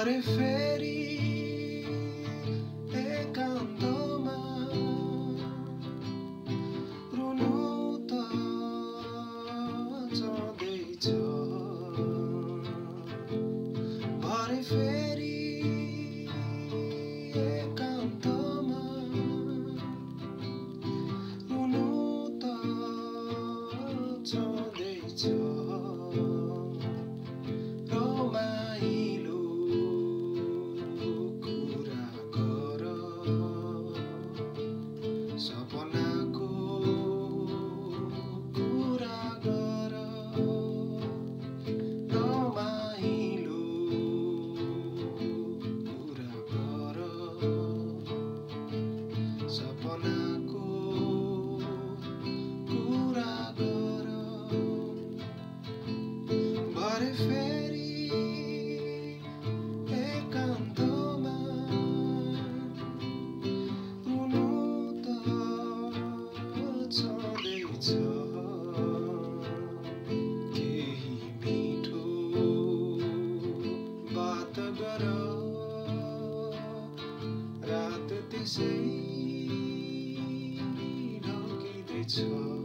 भरे फेरि एकान्तमा रुनु त जाँदैछ। भरे फेरि एकान्तमा रुनु त जाँदैछ। रमाइलो कुरा गर, सपनाको कुरा गर। रमाइलो कुरा गर, सपनाको कुरा गर। भरे फेरि एकान्तमा रुनु त जाँदैछ। केही मिठो बात गर, रात त्यसै ढल्किँदैछ।